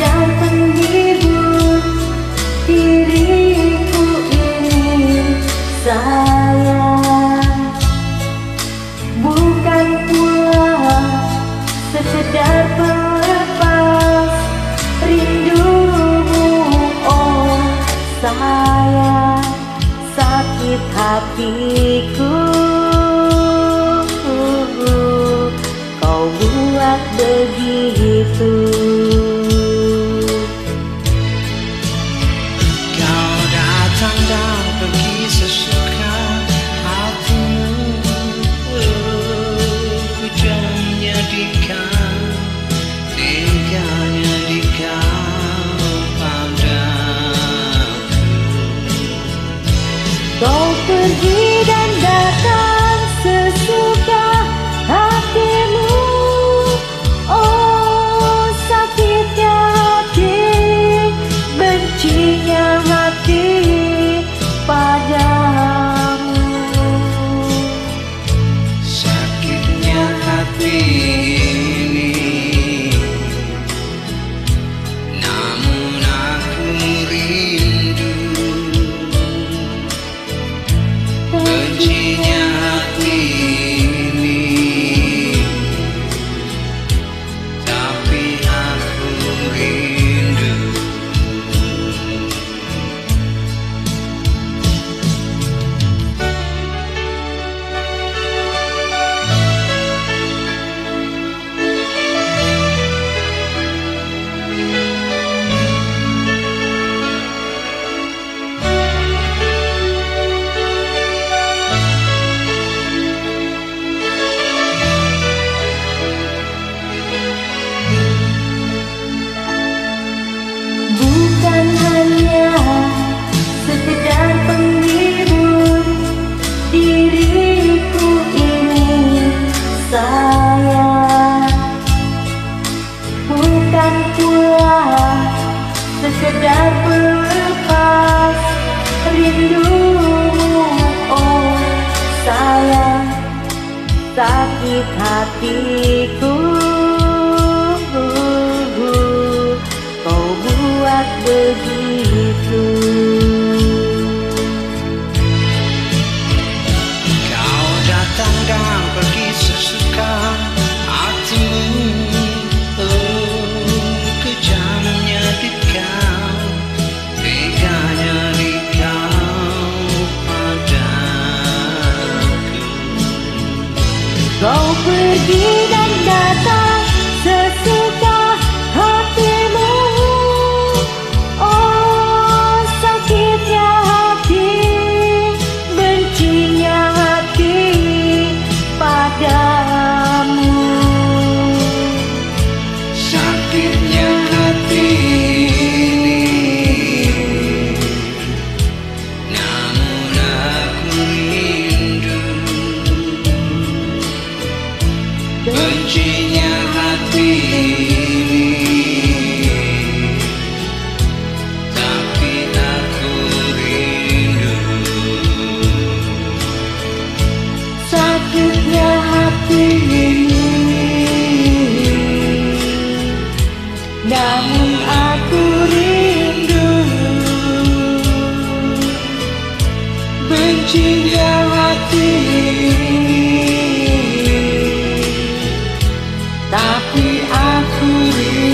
sekedar penghibur diriku ini sayang, bukan pula sekedar pelepas rindumu. Oh sayang, sakit hatiku kau buat begitu. Kau datang dan pergi sesuka hatimu. Ku jamnya di kau, tinggalnya di kau padaku. Kau pergi dan datang sesuka hatimu. Oh sakitnya hati, bencinya hati padamu. Sakitnya hati ini, namun aku rindu. Bencinya hati ini, tapi aku rindu. Bukan hanya sekedar penghibur diriku ini sayang, bukan pula sekedar pelepas rindumu. Oh sayang, sakit hatiku kau buat begitu. Kau datang dan pergi sesuka hatimu. Oh, kejamnya di kau, teganya di kau padaku. Kau pergi dan datang sesuka hatimu. Oh sakitnya hati, bencinya hati padamu. Sakitnya hati ini, namun aku rindu. Bencinya hati ini, tapi aku rindu. Sakitnya hati ini, namun aku rindu. Bencinya hati ini, Tapi aku rindu.